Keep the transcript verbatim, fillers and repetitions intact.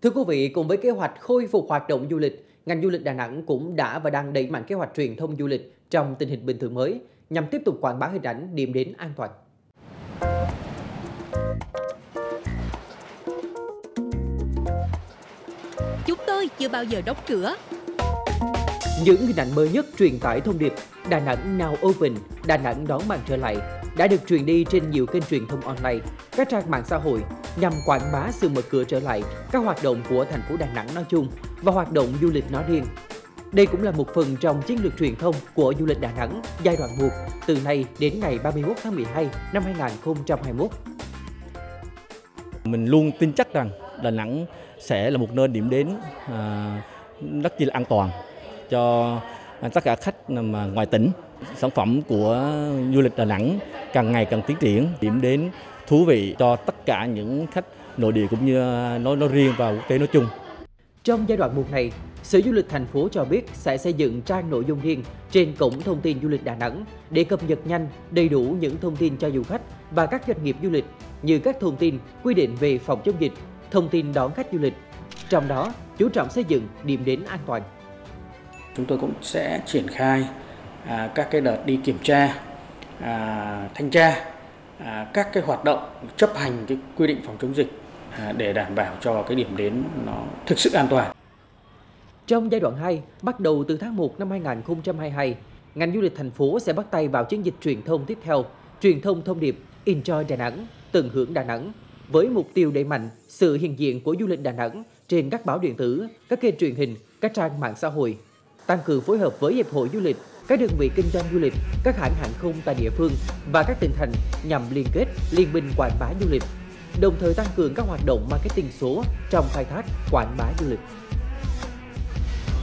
Thưa quý vị, cùng với kế hoạch khôi phục hoạt động du lịch, ngành du lịch Đà Nẵng cũng đã và đang đẩy mạnh kế hoạch truyền thông du lịch trong tình hình bình thường mới nhằm tiếp tục quảng bá hình ảnh điểm đến an toàn. Chúng tôi chưa bao giờ đóng cửa. Những hình ảnh mới nhất truyền tải thông điệp Đà Nẵng Now Open, Đà Nẵng đón bạn trở lại đã được truyền đi trên nhiều kênh truyền thông online, các trang mạng xã hội nhằm quảng bá sự mở cửa trở lại các hoạt động của thành phố Đà Nẵng nói chung và hoạt động du lịch nói riêng. Đây cũng là một phần trong chiến lược truyền thông của du lịch Đà Nẵng giai đoạn một từ nay đến ngày ba mươi mốt tháng mười hai năm hai nghìn không trăm hai mươi mốt. Mình luôn tin chắc rằng Đà Nẵng sẽ là một nơi điểm đến à, rất là an toàn cho tất cả khách mà ngoài tỉnh. Sản phẩm của du lịch Đà Nẵng càng ngày càng tiến triển, điểm đến thú vị cho tất cả những khách nội địa cũng như nói nói riêng và quốc tế nói chung. Trong giai đoạn một này, Sở Du lịch thành phố cho biết sẽ xây dựng trang nội dung riêng trên cổng thông tin du lịch Đà Nẵng để cập nhật nhanh, đầy đủ những thông tin cho du khách và các doanh nghiệp du lịch như các thông tin quy định về phòng chống dịch, thông tin đón khách du lịch. Trong đó, chú trọng xây dựng điểm đến an toàn. Chúng tôi cũng sẽ triển khai à, các cái đợt đi kiểm tra, à, thanh tra, à, các cái hoạt động chấp hành cái quy định phòng chống dịch à, để đảm bảo cho cái điểm đến nó thực sự an toàn. Trong giai đoạn hai, bắt đầu từ tháng một năm hai nghìn không trăm hai mươi hai, ngành du lịch thành phố sẽ bắt tay vào chiến dịch truyền thông tiếp theo, truyền thông thông điệp Enjoy Đà Nẵng, tận hưởng Đà Nẵng, với mục tiêu đẩy mạnh sự hiện diện của du lịch Đà Nẵng trên các báo điện tử, các kênh truyền hình, các trang mạng xã hội, tăng cường phối hợp với hiệp hội du lịch, các đơn vị kinh doanh du lịch, các hãng hàng không tại địa phương và các tỉnh thành nhằm liên kết, liên minh quảng bá du lịch, đồng thời tăng cường các hoạt động marketing số trong khai thác quảng bá du lịch.